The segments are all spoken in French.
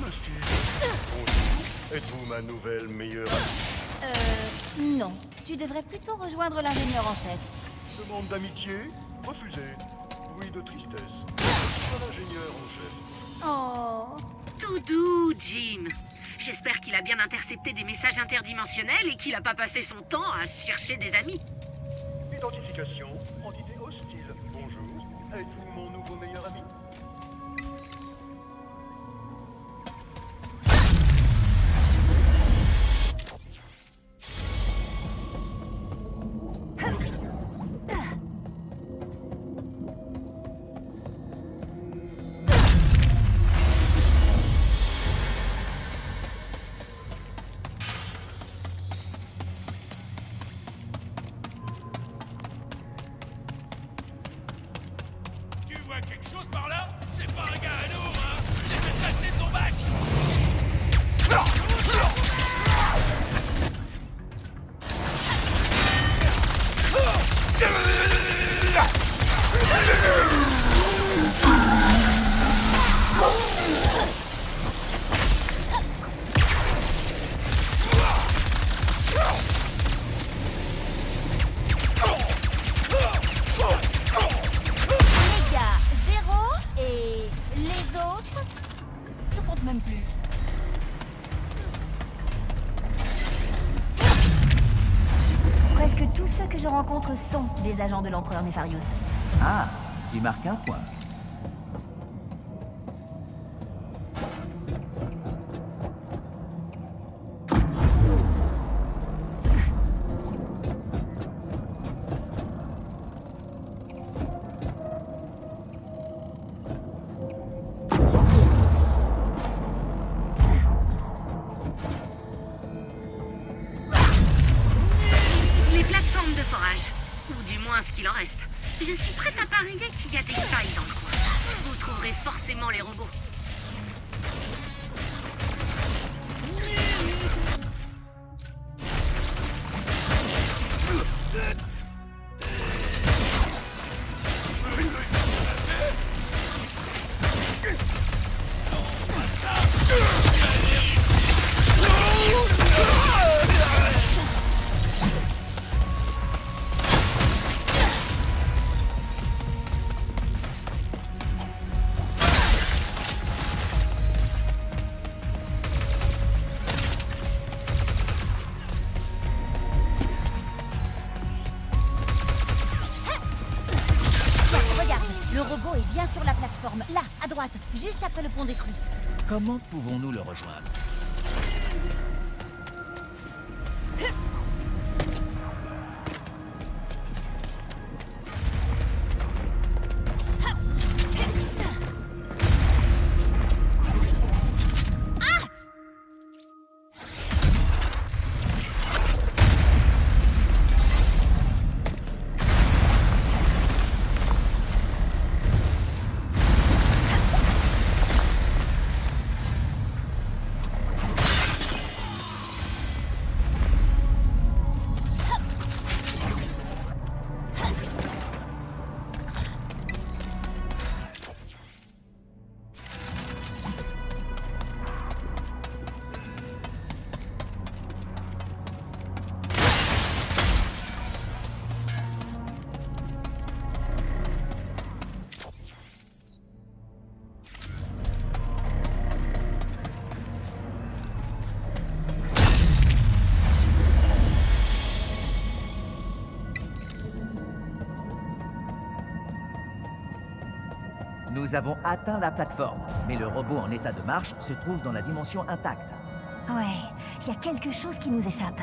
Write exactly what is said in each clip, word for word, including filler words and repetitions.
me Steve. Bonjour. Êtes-vous ma nouvelle meilleure amie? Euh... Non. Tu devrais plutôt rejoindre l'ingénieur en chef. Demande d'amitié? Refusé. Bruit de tristesse. Pas l'ingénieur en chef. Oh... Tout doux, Jim. J'espère qu'il a bien intercepté des messages interdimensionnels et qu'il a pas passé son temps à chercher des amis. Identification, entité hostile. Bonjour. Êtes-vous mon nouveau meilleur ami? Quelque chose par là? C'est pas un gars à nous, hein? J'ai fait tracter son bac! Même plus. Presque tous ceux que je rencontre sont des agents de l'empereur Nefarius. Ah, tu marques un point. Ce qu'il en reste. Je suis prête à parier qu'il y a des failles dans le coin. Vous trouverez forcément les robots. Le robot est bien sur la plateforme, là, à droite, juste après le pont détruit. Comment pouvons-nous le rejoindre? Nous avons atteint la plateforme, mais le robot en état de marche se trouve dans la dimension intacte. Ouais, il y a quelque chose qui nous échappe.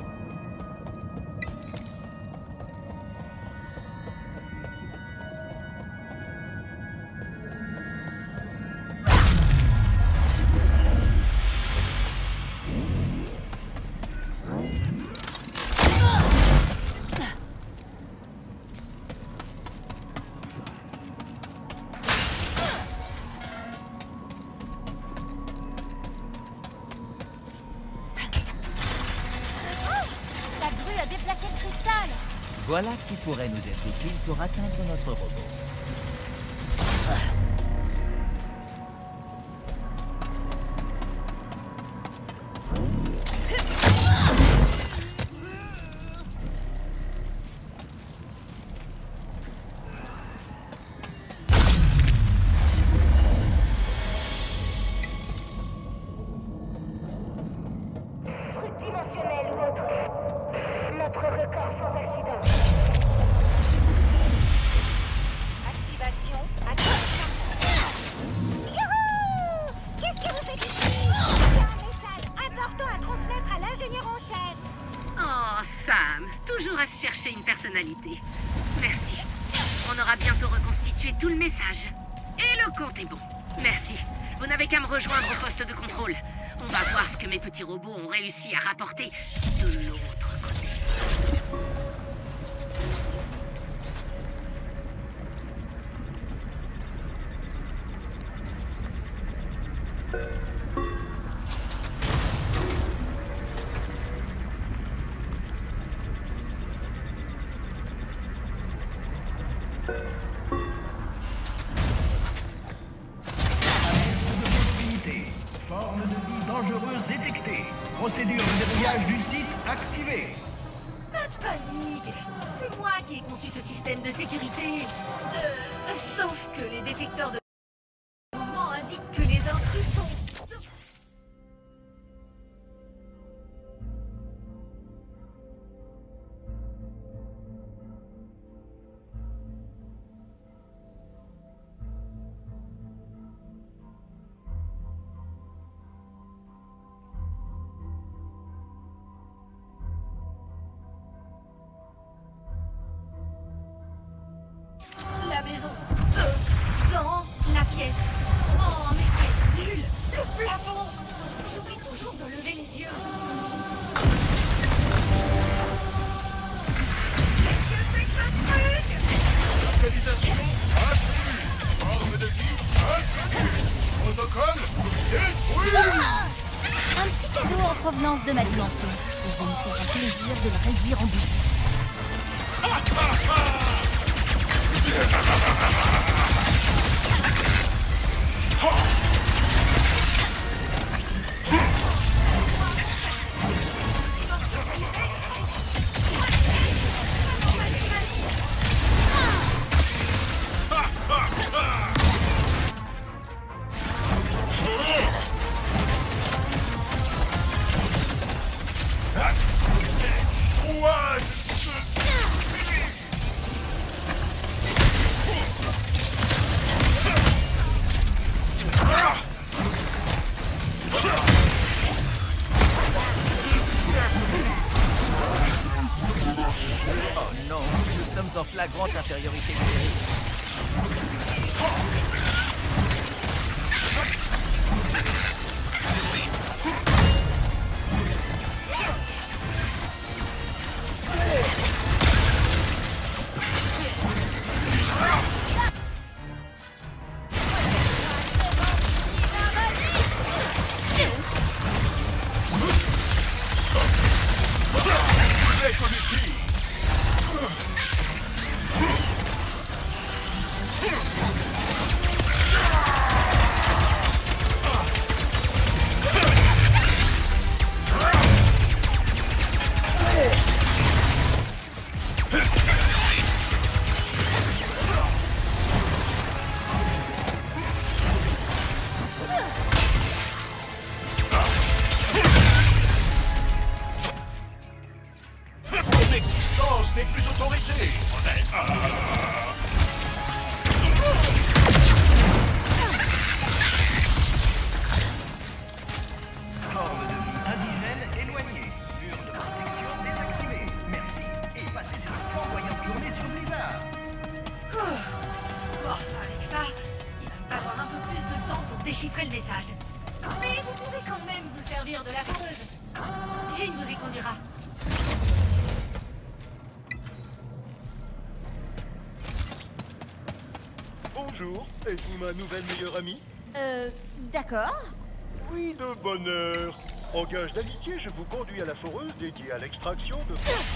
Voilà qui pourrait nous être utile pour atteindre notre robot. fonctionnalités. Merci. On aura bientôt reconstitué tout le message. Et le compte est bon. Merci. Vous n'avez qu'à me rejoindre au poste de contrôle. On va voir ce que mes petits robots ont réussi à rapporter de l'autre côté. Forme de vie dangereuse détectée. Procédure de verrouillage du site activée. Pas de panique. C'est moi qui ai conçu ce système de sécurité. Euh, sauf que les détecteurs de mouvement indiquent que les intrus sont... La maison. Euh, dans la pièce. Oh, mais c'est nul. Le plafond. J'oublie toujours de lever les yeux. Qu'est-ce que c'est que ce truc? Localisation absolue. Forme de vie inconnue. Protocole détruit. Ah, un petit cadeau en provenance de ma dimension. Et je vais me faire un plaisir de le réduire en bougie. Oh non, nous sommes en flagrante infériorité numérique. Mon existence n'est plus autorisée. Forme de vie indigène éloignée. Mur de protection désactivé. Merci. Et passez une flamboyante journée sur Blizzard. Bon, avec ça, il va me falloir un peu plus de temps pour déchiffrer le message. Mais vous pouvez quand même vous servir de la foreuse. Jean vous y conduira. Bonjour, êtes-vous ma nouvelle meilleure amie? Euh, d'accord. Oui, de bonne heure. En gage d'amitié, je vous conduis à la foreuse dédiée à l'extraction de...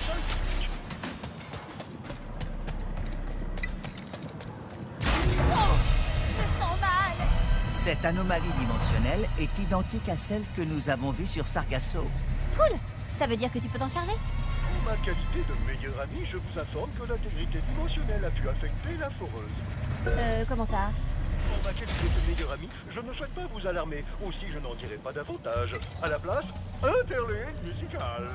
Oh, je me sens mal. Cette anomalie dimensionnelle est identique à celle que nous avons vue sur Sargasso. Cool. Ça veut dire que tu peux t'en charger? En ma qualité de meilleur ami, je vous informe que l'intégrité dimensionnelle a pu affecter la foreuse. Euh, comment ça? En ma qualité de meilleur ami, je ne souhaite pas vous alarmer. Aussi, je n'en dirai pas davantage. À la place, interlude musical.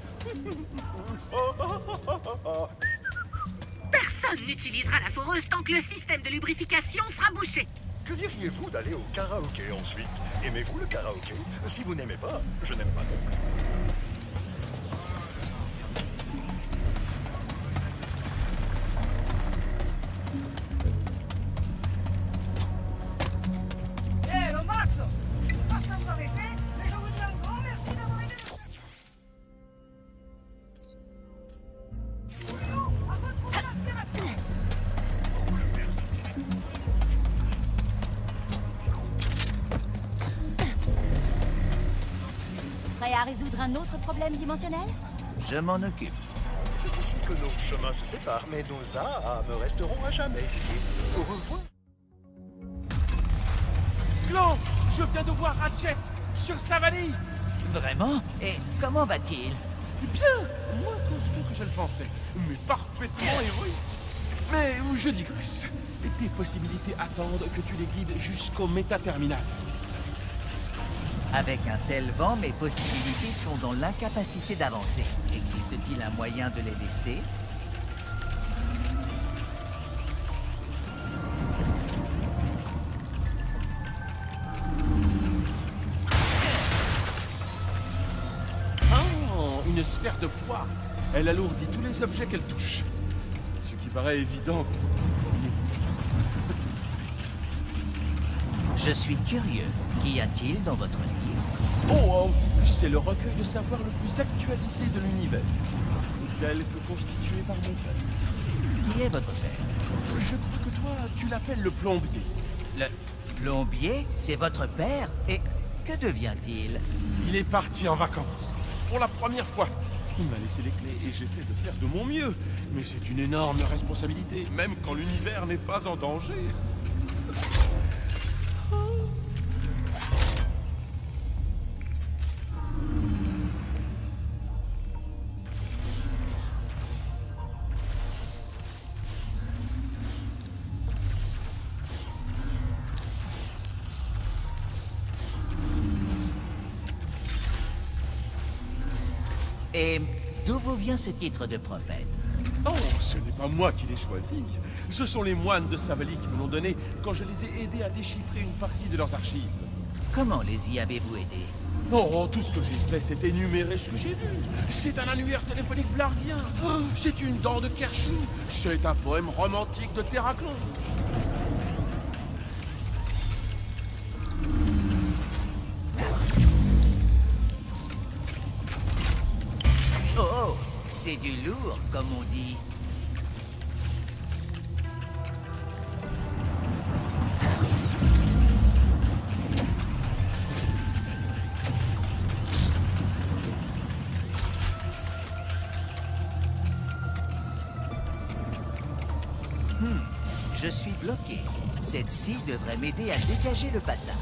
Personne n'utilisera la foreuse tant que le système de lubrification sera bouché. Que diriez-vous d'aller au karaoké ensuite? Aimez-vous le karaoké? Si vous n'aimez pas, je n'aime pas non plus. Prêt à résoudre un autre problème dimensionnel? Je m'en occupe. C'est possible que nos chemins se séparent, mais nos âmes resteront à jamais liés. Au revoir. Clan, je viens de voir Ratchet sur Savali. Vraiment? Et comment va-t-il? Bien, moins costaud que je le pensais, mais parfaitement héroïque. Mais je digresse. Tes possibilités attendent que tu les guides jusqu'au méta-terminal. Avec un tel vent, mes possibilités sont dans l'incapacité d'avancer. Existe-t-il un moyen de les lester? Oh, une sphère de poids. Elle alourdit tous les objets qu'elle touche. Ce qui paraît évident. Je suis curieux. Qu'y a-t-il dans votre livre? Oh, oh, c'est le recueil de savoir le plus actualisé de l'univers. Tel que constitué par mon père. Qui est votre père? Je crois que toi, tu l'appelles le plombier. Le plombier? C'est votre père? Et que devient-il? Il est parti en vacances. Pour la première fois. Il m'a laissé les clés et j'essaie de faire de mon mieux. Mais c'est une énorme responsabilité, même quand l'univers n'est pas en danger. Et d'où vous vient ce titre de prophète? Oh, ce n'est pas moi qui l'ai choisi. Ce sont les moines de Savali qui me l'ont donné quand je les ai aidés à déchiffrer une partie de leurs archives. Comment les y avez-vous aidés? Oh, tout ce que j'ai fait, c'est énumérer ce que j'ai vu. C'est un annuaire téléphonique blarguien. Oh, c'est une dent de Kershou. C'est un poème romantique de Terraclon. Oh, oh, c'est du lourd, comme on dit. Hmm, je suis bloqué. Cette scie devrait m'aider à dégager le passage.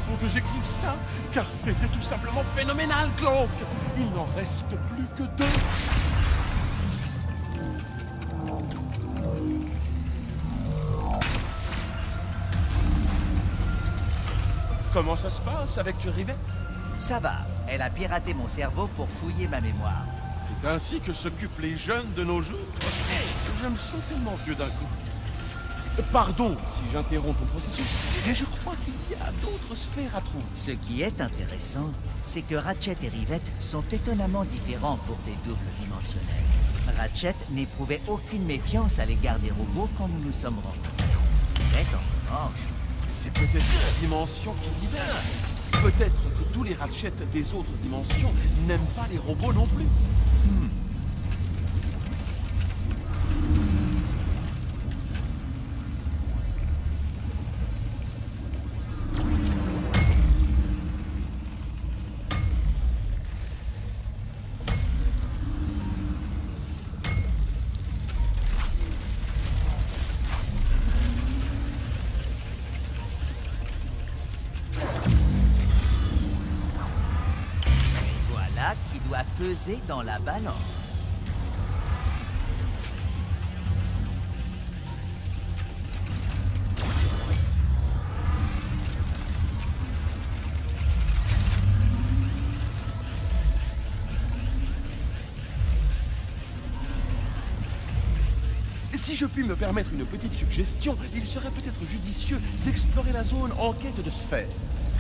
faut que j'écrive ça, car c'était tout simplement phénoménal, Clank. Il n'en reste plus que deux. Comment ça se passe avec Rivette? Ça va, elle a piraté mon cerveau pour fouiller ma mémoire. C'est ainsi que s'occupent les jeunes de nos jours. Je me sens tellement vieux d'un coup. Pardon si j'interromps ton processus, mais je crois qu'il y a d'autres sphères à trouver. Ce qui est intéressant, c'est que Ratchet et Rivette sont étonnamment différents pour des doubles dimensionnels. Ratchet n'éprouvait aucune méfiance à l'égard des robots quand nous nous sommes rencontrés. Rivette, en revanche, c'est peut-être la dimension qui libère. Peut-être que tous les Ratchets des autres dimensions n'aiment pas les robots non plus. Hmm. qui doit peser dans la balance. Si je puis me permettre une petite suggestion, il serait peut-être judicieux d'explorer la zone en quête de sphères.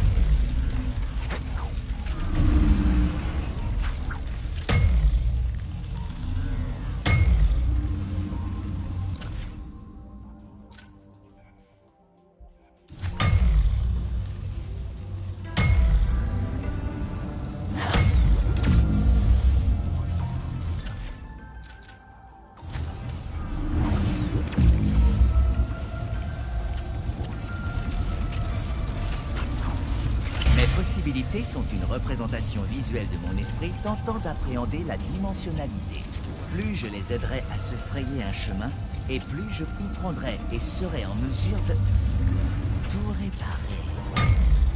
Sont une représentation visuelle de mon esprit tentant d'appréhender la dimensionnalité. Plus je les aiderai à se frayer un chemin, et plus je comprendrai et serai en mesure de tout réparer.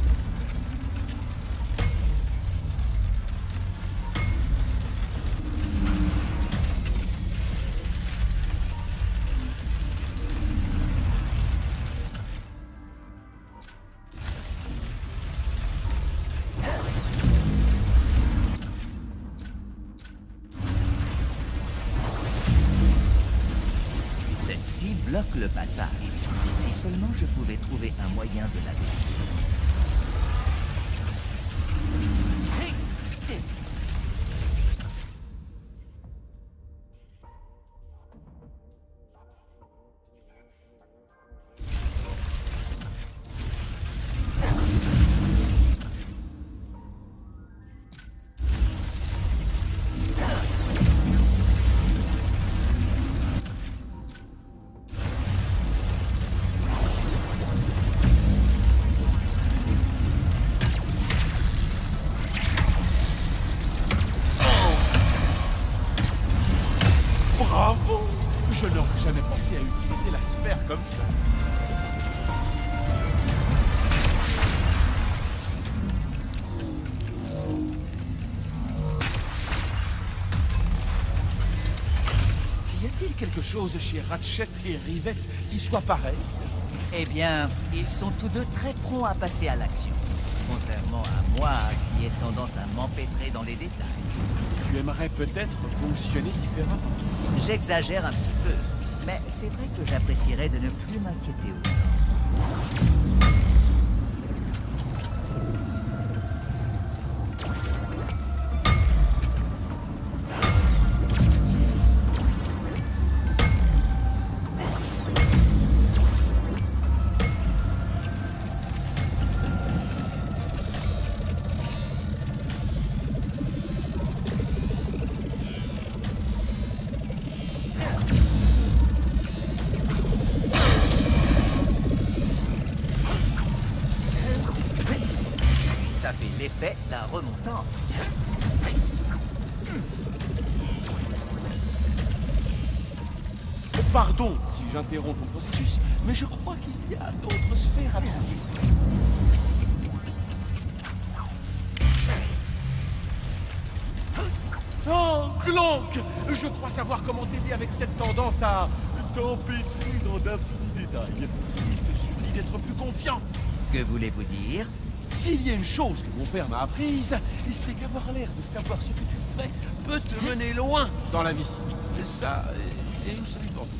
Celle-ci bloque le passage. Si seulement je pouvais trouver un moyen de la baisser. Bravo! Je n'aurais jamais pensé à utiliser la sphère comme ça. Y a-t-il quelque chose chez Ratchet et Rivette qui soit pareil? Eh bien, ils sont tous deux très prompts à passer à l'action. Contrairement à moi, qui ai tendance à m'empêtrer dans les détails. Tu aimerais peut-être fonctionner différemment. J'exagère un petit peu, mais c'est vrai que j'apprécierais de ne plus m'inquiéter autant. Ça fait l'effet d'un remontant. Pardon si j'interromps ton processus, mais je crois qu'il y a d'autres sphères à trouver. Clank! Je crois savoir comment t'aider avec cette tendance à t'empêtrer dans d'infinis détails. Il te suffit d'être plus confiant. Que voulez-vous dire? S'il y a une chose que mon père m'a apprise, c'est qu'avoir l'air de savoir ce que tu fais peut te mener loin dans la vie. Ça, et une seule temps.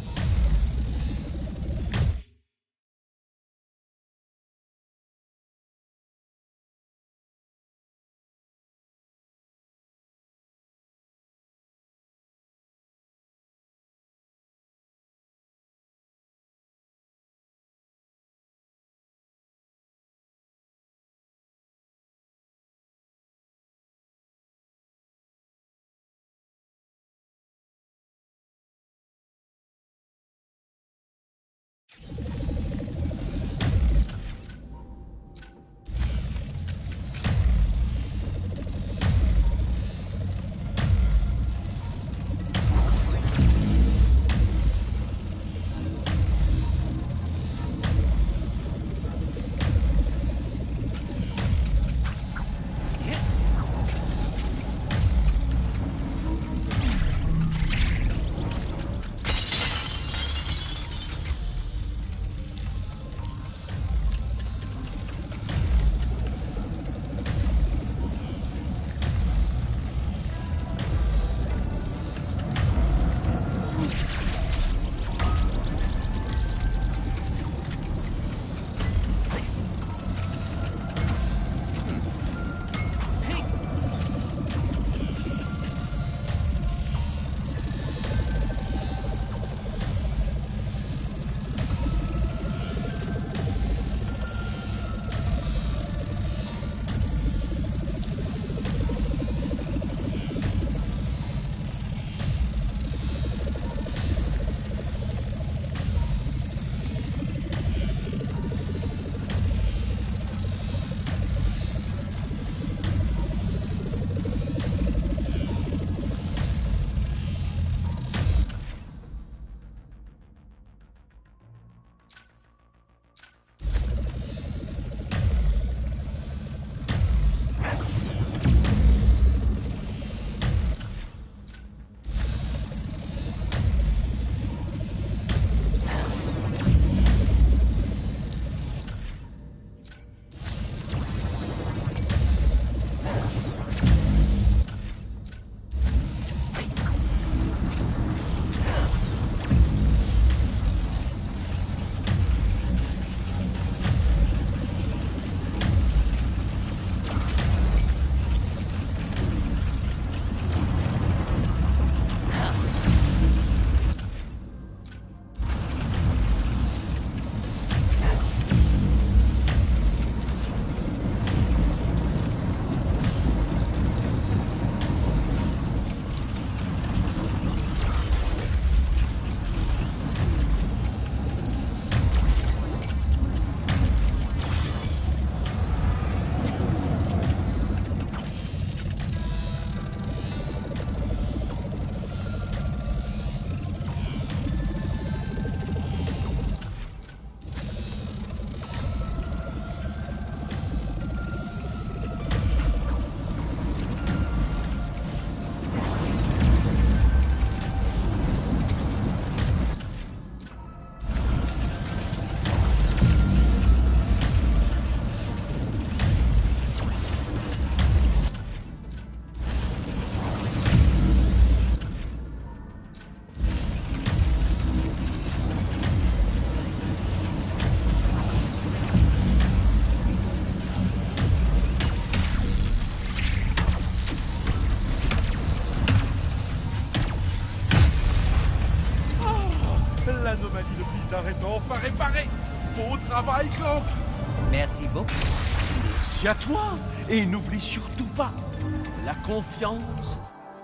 est enfin réparé. Beau travail, Clank. Merci beaucoup. Merci à toi. Et n'oublie surtout pas, la confiance...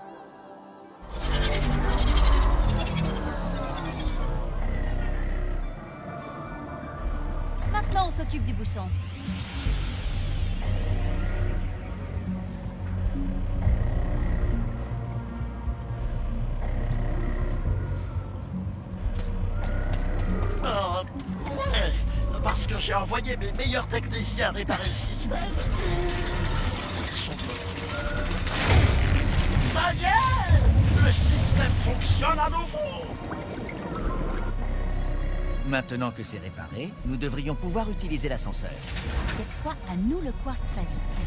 Maintenant, on s'occupe du bouchon. Oh, ouais, parce que j'ai envoyé mes meilleurs techniciens réparer le système. Ils sont... Ça y est! Le système fonctionne à nouveau! Maintenant que c'est réparé, nous devrions pouvoir utiliser l'ascenseur. Cette fois, à nous le quartz phasique.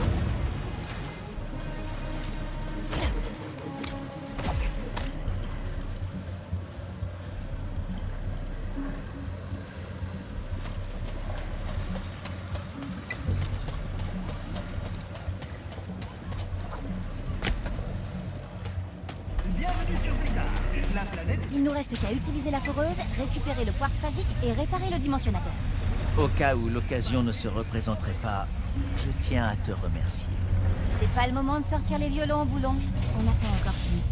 Bienvenue sur Blizzard. La planète... Il nous reste qu'à utiliser la foreuse, récupérer le quartz phasique et réparer le dimensionnateur. Au cas où l'occasion ne se représenterait pas, je tiens à te remercier. C'est pas le moment de sortir les violons, Boulon. On n'a pas encore fini.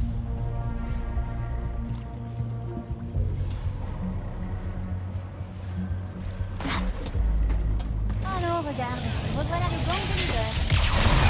Oh non, regarde. Revoilà les gangs de l'hiver.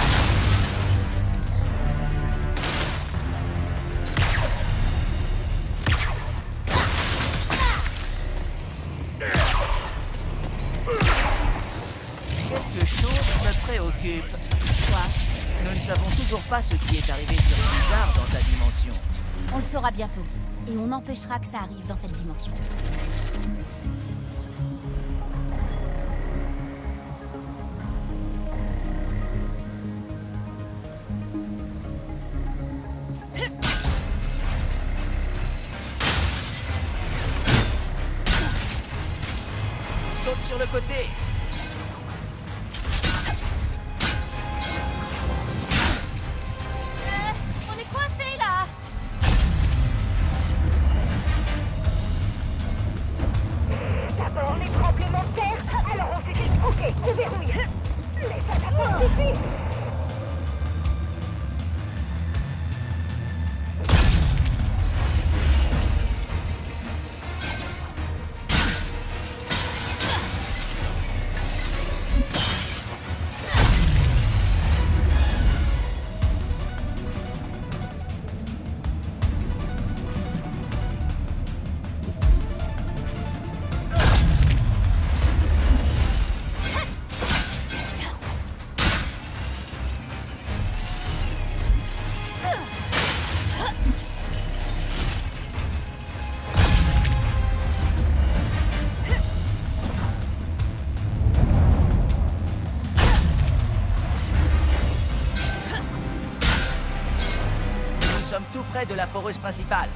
Quelque chose me préoccupe. Quoi? Nous ne savons toujours pas ce qui est arrivé sur Blizzard dans ta dimension. On le saura bientôt. Et on empêchera que ça arrive dans cette dimension. Saute sur le côté. Euh, on est coincé là. D'abord les tremblements de terre, alors on s'est dit « Ok, on verrouille !» Mais ça n'a pas suffi. Nous sommes tout près de la foreuse principale.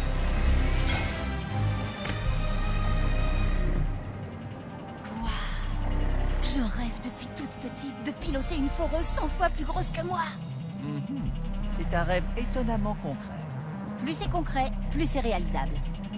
Je rêve depuis toute petite de piloter une foreuse cent fois plus grosse que moi. Mhm. C'est un rêve étonnamment concret. Plus c'est concret, plus c'est réalisable.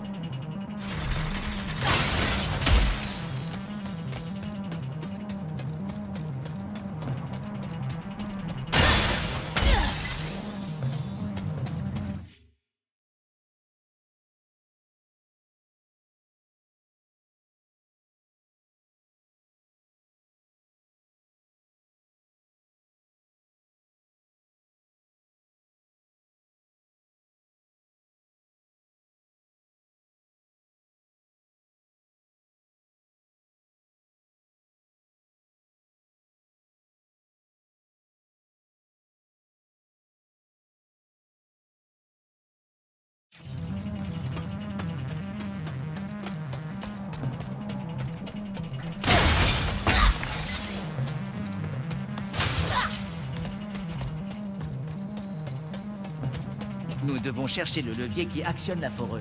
Nous devons chercher le levier qui actionne la foreuse.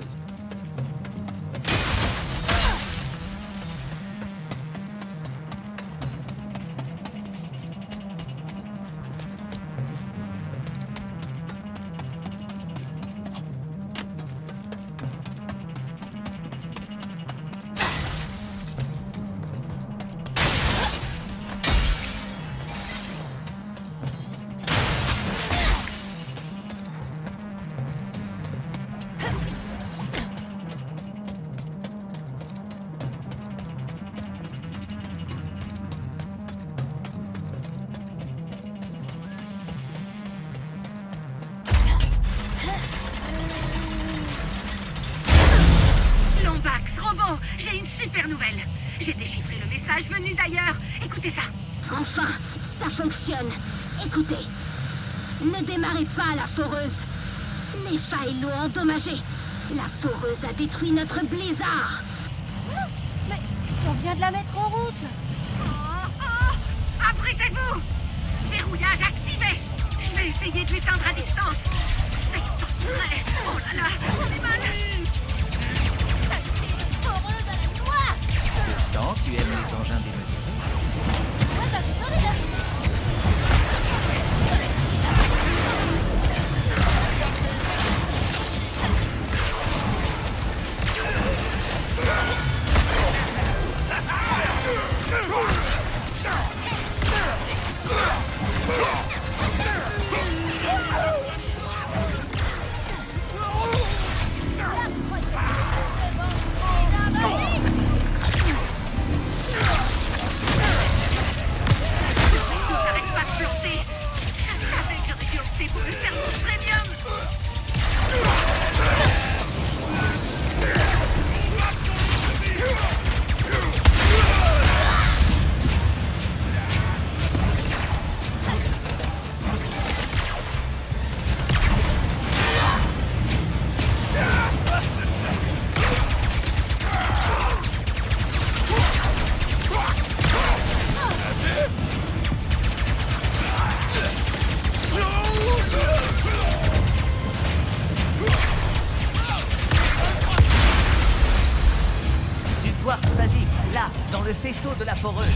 J'ai une super nouvelle. J'ai déchiffré le message venu d'ailleurs. Écoutez ça. Enfin, ça fonctionne. Écoutez. Ne démarrez pas la foreuse. Les failles l'ont endommagée. La foreuse a détruit notre blizzard. Mais on vient de la mettre en route. Oh, oh, abritez-vous! Verrouillage activé! Je vais essayer de l'éteindre à distance. C'est tout prêt. Oh là là, on est mal. Foreuse à la noix. Pourtant, tu aimes les engins démesurés. Ouais, bah, j'en ai d'avis. J'arrête pas de planter. Je savais que j'aurais dû opter pour le serveur premium. Du quartz basique, là, dans le faisceau de la foreuse.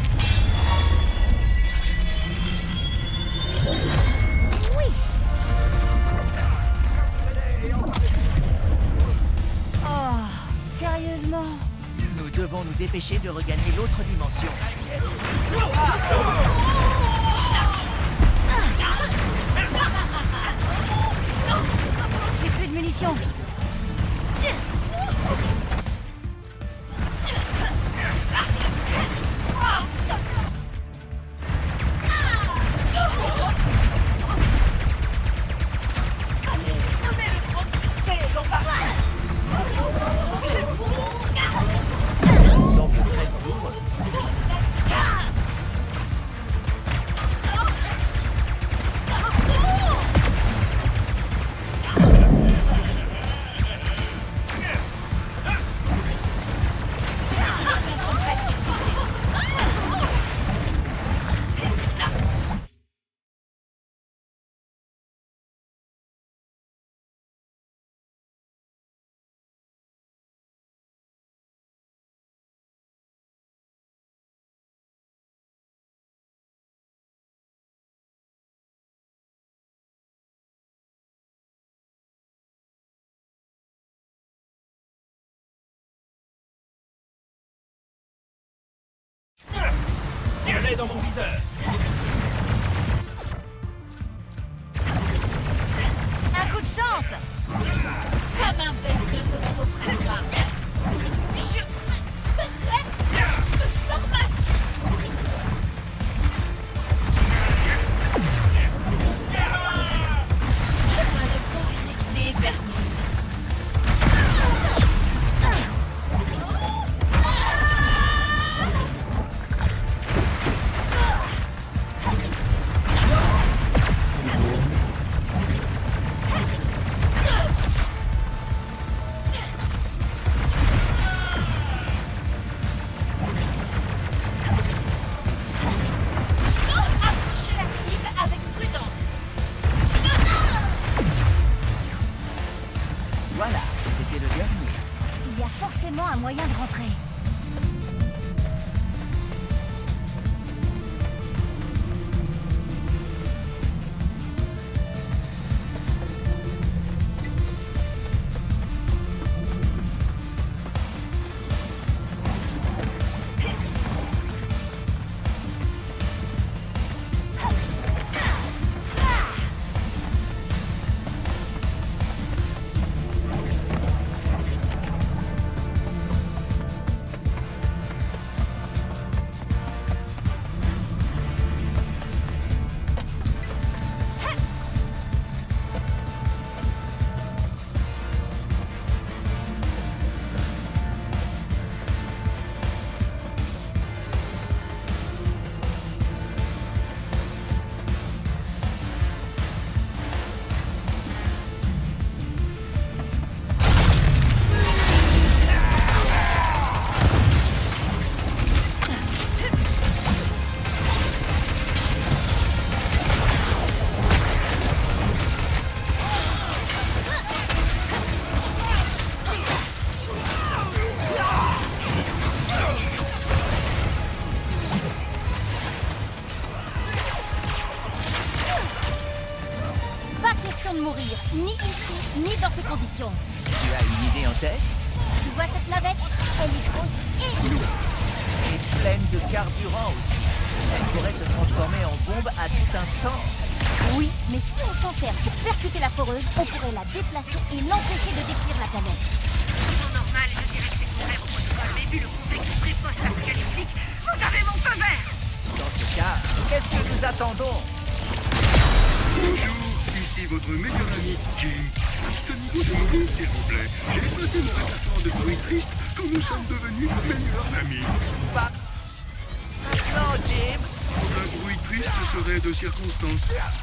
Oh, sérieusement? Nous devons nous dépêcher de regagner l'autre dimension. J'ai plus de munitions. Il semble très lourd. Je l'ai dans mon viseur. Un coup de chance. Comme un bel de mon programme. de mourir, ni ici, ni dans ces conditions. Tu as une idée en tête? Tu vois cette navette? Elle est grosse et lourde. Et pleine de carburant aussi. Elle pourrait se transformer en bombe à tout instant. Oui, mais si on s'en sert pour percuter la foreuse, on pourrait la déplacer et l'empêcher de détruire la planète. En temps normal, je dirais que c'est contraire au protocole, mais vu le contexte très post-apocalyptique, vous avez mon feu vert! Dans ce cas, qu'est-ce que nous attendons? Bonjour, ici votre meilleur ami, Jim. Juste au niveau de mourir, s'il vous plaît. J'ai effacé mon répertoire de bruits tristes quand nous sommes devenus meilleurs amis. Pas maintenant, Jim. Un bruit triste serait de circonstance.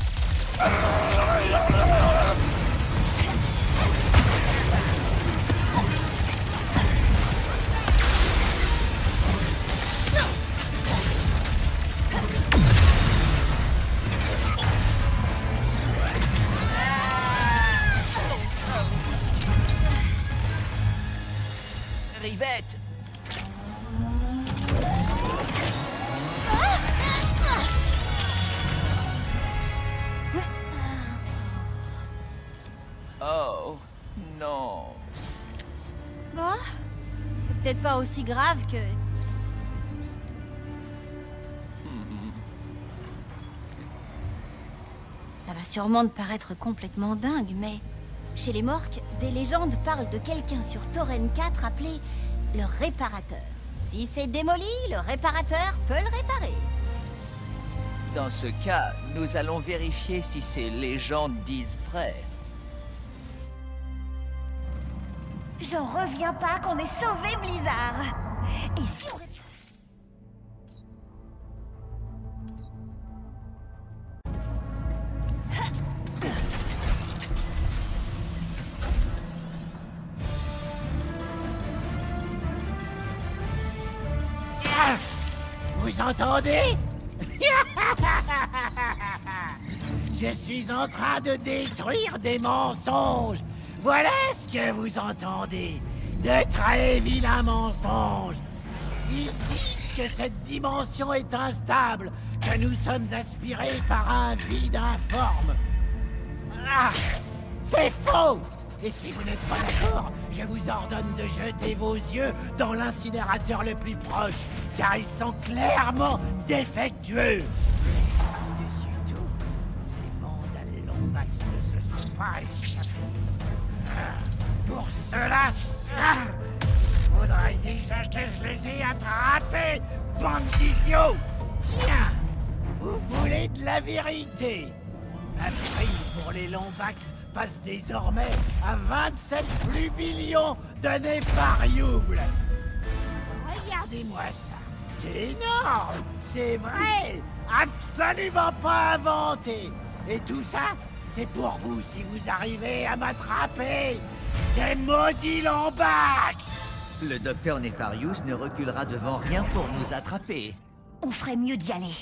Rivette. Oh, non. Bon, c'est peut-être pas aussi grave que... Ça va sûrement te paraître complètement dingue, mais... Chez les Morques, des légendes parlent de quelqu'un sur Tauren quatre appelé le réparateur. Si c'est démoli, le réparateur peut le réparer. Dans ce cas, nous allons vérifier si ces légendes disent vrai. J'en reviens pas qu'on ait sauvé Blizzard. Et si on... Vous entendez? Je suis en train de détruire des mensonges. Voilà ce que vous entendez. De très vilains mensonges. Ils disent que cette dimension est instable, que nous sommes aspirés par un vide informe. Ah, c'est faux! Et si vous n'êtes pas d'accord, je vous ordonne de jeter vos yeux dans l'incinérateur le plus proche, car ils sont clairement défectueux. Par-dessus tout, les vandales Lombax ne se sont pas échappés. Pour cela, faudrait déjà que je les ai attrapés, bande d'idiots! Tiens, vous voulez de la vérité? Un prix pour les Lombax passe désormais à vingt-sept flubillions donnés par Youble. Regardez-moi ça, c'est énorme, c'est vrai, absolument pas inventé. Et tout ça, c'est pour vous si vous arrivez à m'attraper, ces maudits Lombax. Le docteur Nefarius ne reculera devant rien pour nous attraper. On ferait mieux d'y aller.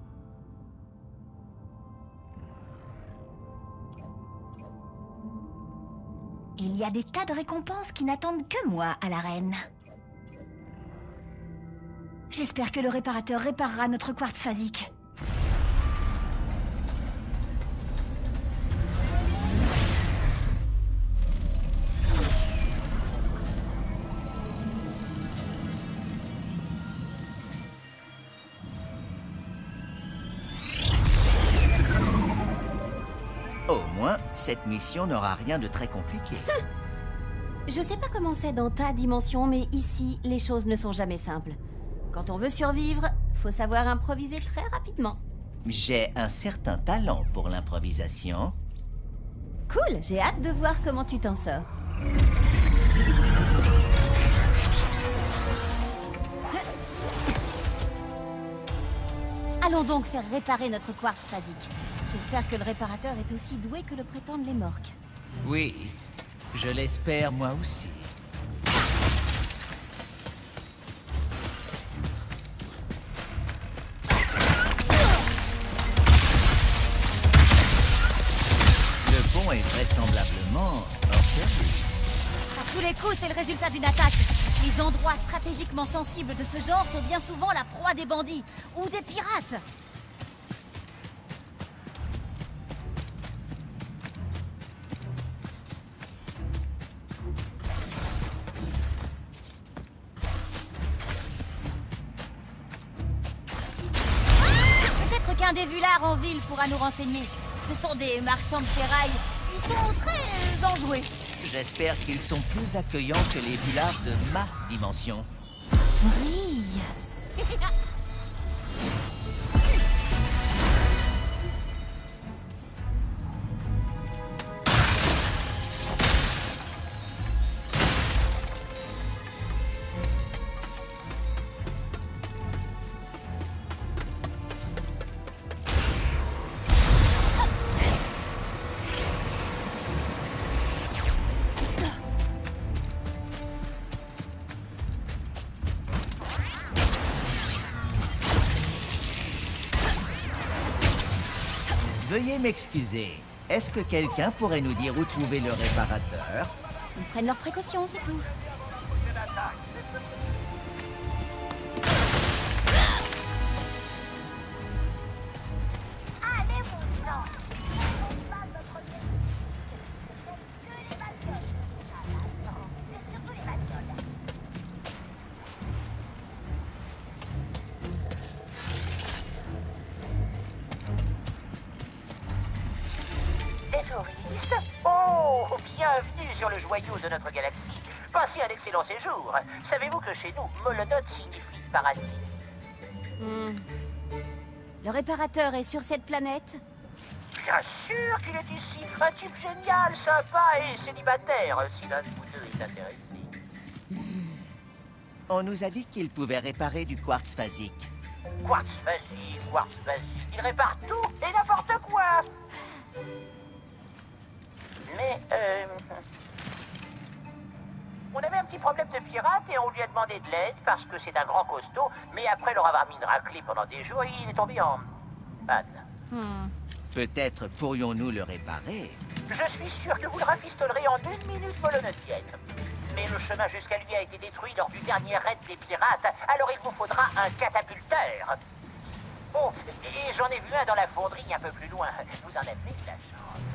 Il y a des tas de récompenses qui n'attendent que moi à l'arène. J'espère que le réparateur réparera notre quartz phasique. Au moins, cette mission n'aura rien de très compliqué. Je sais pas comment c'est dans ta dimension, mais ici, les choses ne sont jamais simples. Quand on veut survivre, faut savoir improviser très rapidement. J'ai un certain talent pour l'improvisation. Cool, j'ai hâte de voir comment tu t'en sors. Allons donc faire réparer notre quartz phasique. J'espère que le réparateur est aussi doué que le prétendent les Morques. Oui, je l'espère moi aussi. Le pont est vraisemblablement hors service. À tous les coups, c'est le résultat d'une attaque. Les endroits stratégiquement sensibles de ce genre sont bien souvent la proie des bandits ou des pirates. des Vulars en ville pourra nous renseigner. Ce sont des marchands de ferraille. Ils sont très enjoués. J'espère qu'ils sont plus accueillants que les Vulars de ma dimension. Brille. Veuillez m'excuser. Est-ce que quelqu'un pourrait nous dire où trouver le réparateur? Ils prennent leurs précautions, c'est tout. Oh, bienvenue sur le joyau de notre galaxie. Passez un excellent séjour. Savez-vous que chez nous, Molonote signifie paradis? Hmm. Le réparateur est sur cette planète? Bien sûr qu'il est ici. Un type génial, sympa et célibataire, si l'un de vous deux est intéressé. On nous a dit qu'il pouvait réparer du quartz phasique. Quartz phasique, quartz phasique. Il répare tout et n'importe quoi. Mais, euh... on avait un petit problème de pirate et on lui a demandé de l'aide parce que c'est un grand costaud, mais après leur avoir mis une raclée pendant des jours, il est tombé en panne. Hmm. Peut-être pourrions-nous le réparer. Je suis sûr que vous le rafistolerez en une minute molonotienne. Mais le chemin jusqu'à lui a été détruit lors du dernier raid des pirates, alors il vous faudra un catapulteur. Oh, et j'en ai vu un dans la fonderie un peu plus loin. Vous en avez de la chance.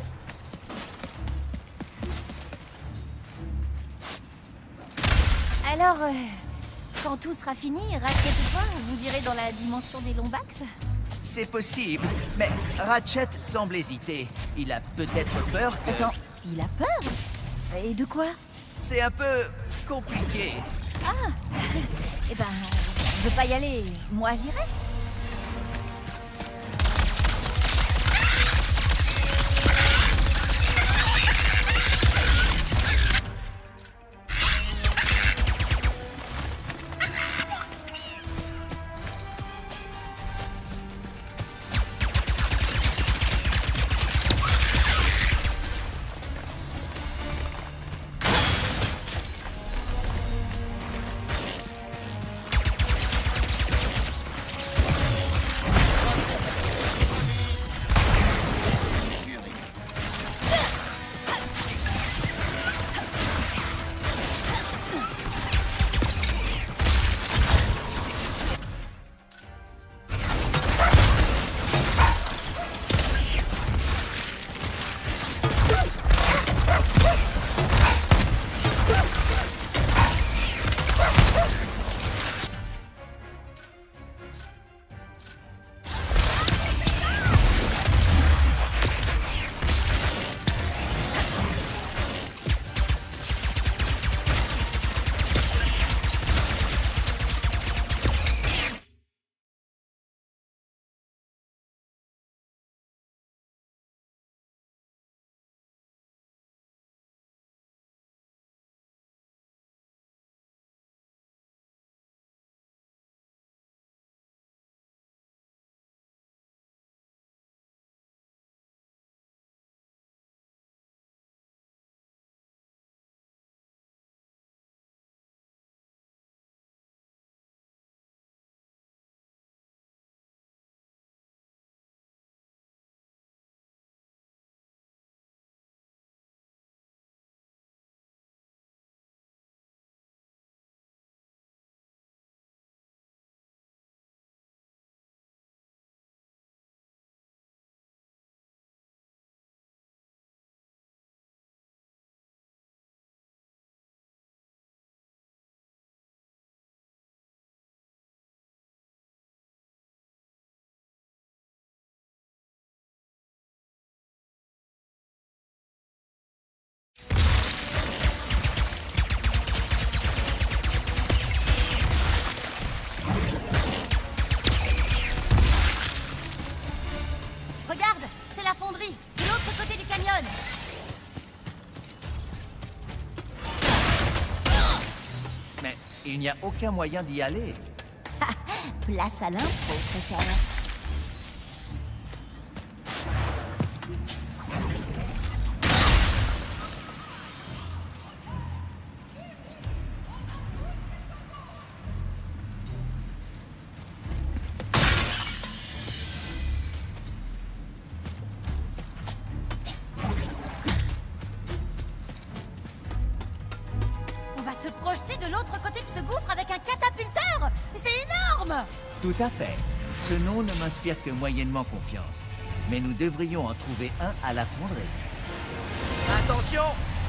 Alors, euh, quand tout sera fini, Ratchet et toi, vous irez dans la dimension des Lombax? C'est possible, mais Ratchet semble hésiter. Il a peut-être peur que... Attends, il a peur? Et de quoi? C'est un peu compliqué. Ah. Eh ben, je veux pas y aller. Moi, j'irai. Regarde, c'est la fonderie, de l'autre côté du canyon. Mais il n'y a aucun moyen d'y aller. Place à l'impro, très cher. On va se projeter de l'autre côté de ce gouffre avec un catapulteur. C'est énorme! Tout à fait. Ce nom ne m'inspire que moyennement confiance. Mais nous devrions en trouver un à la fonderie. Attention!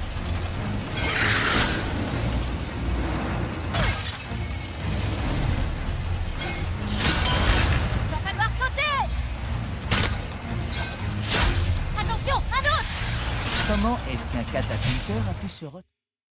Va falloir sauter! Attention, un autre! Comment est-ce qu'un catapulteur a pu se retrouver?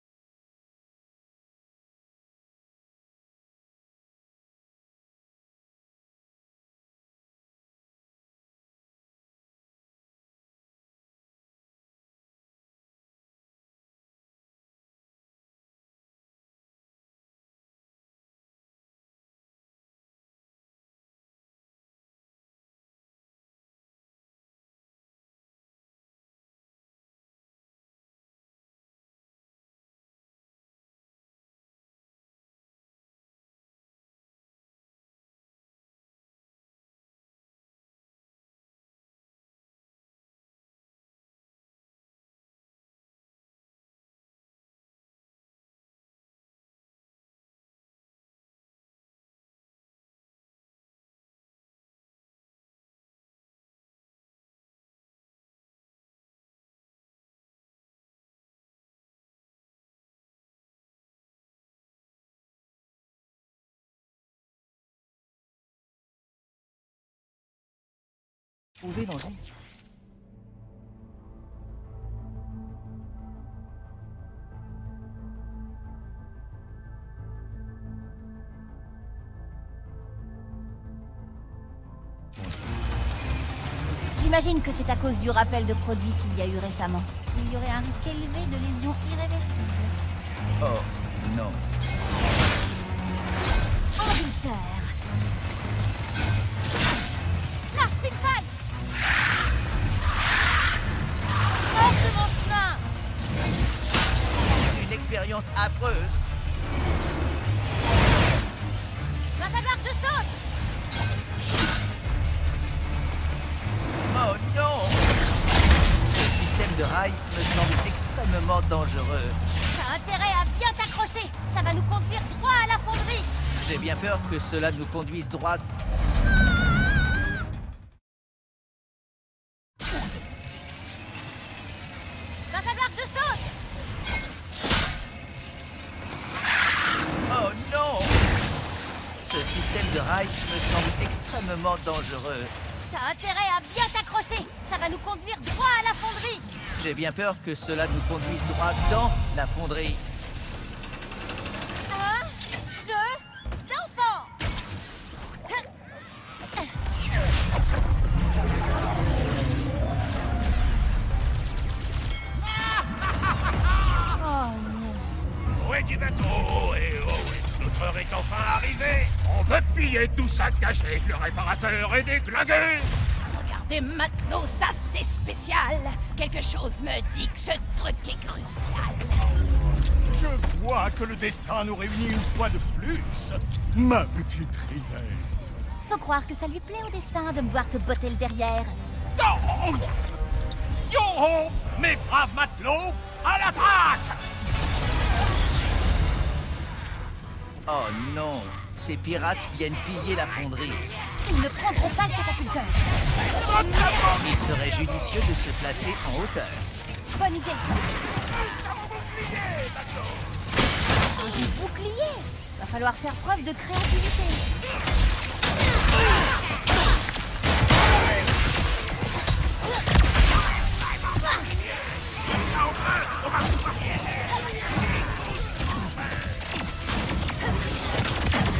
Trouver l'engin. J'imagine que c'est à cause du rappel de produits qu'il y a eu récemment. Il y aurait un risque élevé de lésions irréversibles. Oh, non. En douceur. Là, une faille! Hors de mon chemin! Une expérience affreuse. Va falloir que je saute! Oh non! Ce système de rail me semble extrêmement dangereux. T'as intérêt à bien t'accrocher! Ça va nous conduire droit à la fonderie! J'ai bien peur que cela nous conduise droit... Va falloir que je saute! Oh non! Ce système de rail me semble extrêmement dangereux. T'as intérêt à bien t'accrocher! Ça va nous conduire droit à la fonderie! J'ai bien peur que cela nous conduise droit dans la fonderie. Un jeu d'enfant! Oh non! Où est du bateau? Et oh, notre heure est enfin arrivée. On peut piller tout ça caché. Le réparateur est déglingué. Regardez maintenant, ça c'est spécial. Quelque chose me dit que ce truc est crucial. Je vois que le destin nous réunit une fois de plus. Ma petite Rivelle. Faut croire que ça lui plaît au destin de me voir te botter le derrière. Oh Yo-ho, mes braves matelots, à l'attaque! Oh non! Ces pirates viennent piller la fonderie. Ils ne prendront pas le catapulteur. Il serait judicieux de se placer en hauteur. Bonne idée. Un bouclier. Va falloir faire preuve de créativité.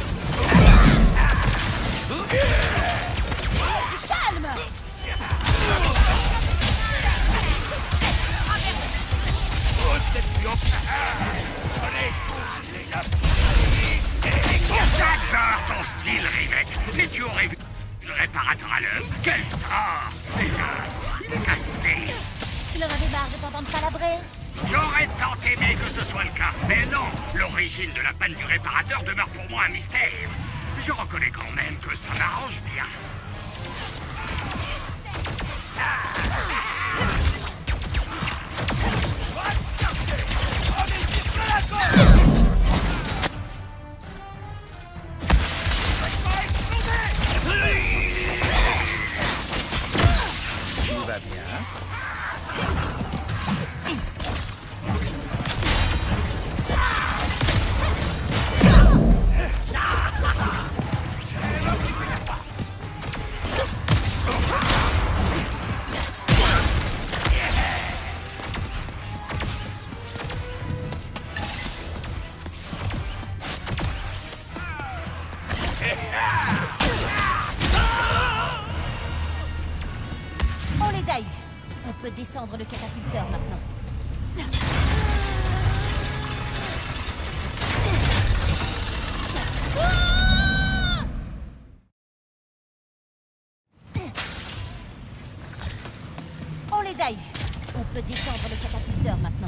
Calme! malheur. Quel tort. Hélas, il est cassé. Il en avait marre de t'entendre palabrer. J'aurais tant aimé que ce soit le cas, mais non. L'origine de la panne du réparateur demeure pour moi un mystère. Je reconnais quand même que ça m'arrange bien. Tout va bien. On les a eus. On peut descendre le catapulteur maintenant. On les a eus. On peut descendre le catapulteur maintenant.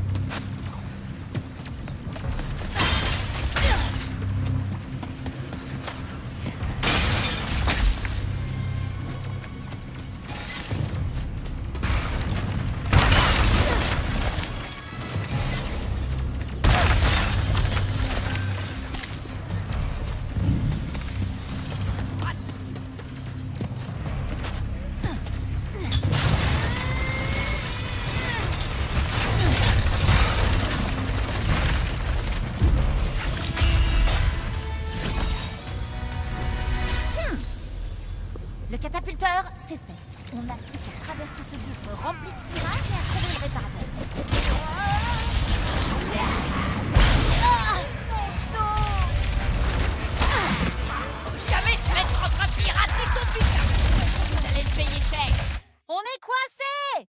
Le catapulteur, c'est fait. On n'a plus qu'à traverser ce gouffre rempli de pirates et à trouver le réparateur. Ah, mon dos! Faut jamais se mettre entre un pirate et son putain. Vous allez le payer cher. On est coincés!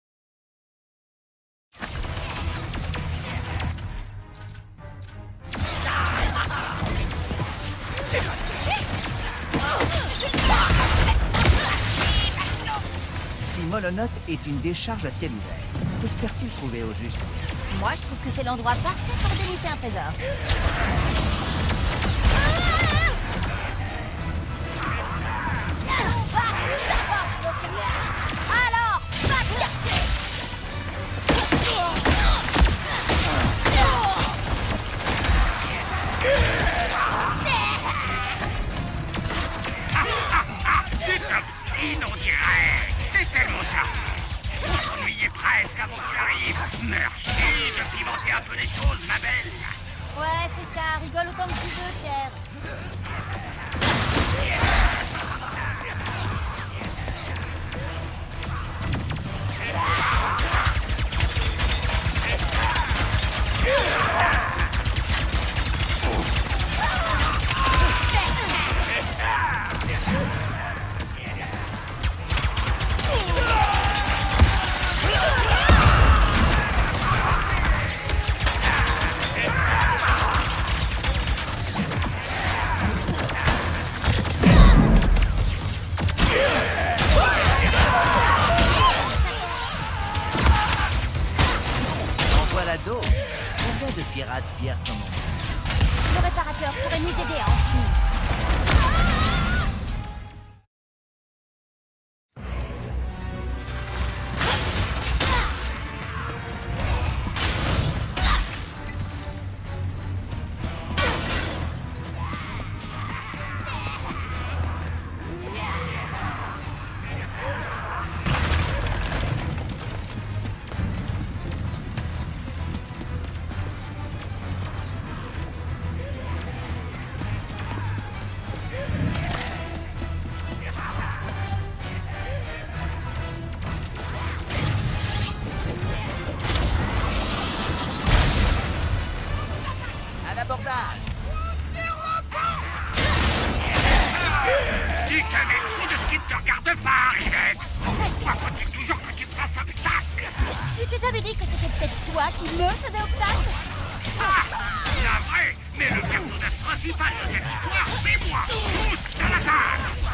Tu vas me toucher? Si Molonote est une décharge à ciel ouvert, qu'espère-t-il trouver au juste? Moi, je trouve que c'est l'endroit parfait pour dénicher un trésor. Alors, va-t-il! Tu t'obstines, on dirait. C'est tellement ça. Vous s'ennuyez presque avant qu'il arrive. Merci de pimenter un peu les choses, ma belle. Ouais, c'est ça. Rigole autant que tu veux, Pierre. Voilà d'autres. Combien de pirates pierres comme on? Le réparateur pourrait nous aider à en finir. À l'abordage! Tu t'avais le coup de ce qui ne te regarde pas, Rivette. Pourquoi faut-il toujours que tu me fasses obstacle? Tu t'es jamais dit que c'était peut-être toi qui me faisais obstacle? Ah, la vraie. Mais le personnage principal de cette histoire, c'est moi. Pousse à l'attaque.